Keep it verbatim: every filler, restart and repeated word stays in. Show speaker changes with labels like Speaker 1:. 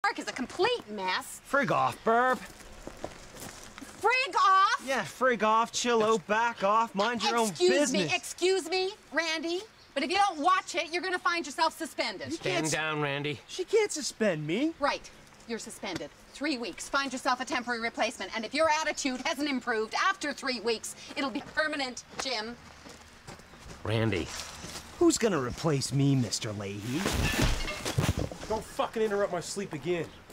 Speaker 1: park is a complete mess.
Speaker 2: Frig off, Barb.
Speaker 1: Frigg off!
Speaker 2: Yeah, frig off, chill out, back off, mind your
Speaker 1: excuse
Speaker 2: own business.
Speaker 1: me, excuse me, Randy. But if you don't watch it, you're gonna find yourself suspended.
Speaker 3: Stand down, Randy.
Speaker 2: She can't suspend me.
Speaker 1: Right. You're suspended. Three weeks. Find yourself a temporary replacement. And if your attitude hasn't improved after three weeks, it'll be permanent, Jim.
Speaker 3: Randy.
Speaker 2: Who's gonna replace me, Mister Leahy?
Speaker 4: Don't fucking interrupt my sleep again.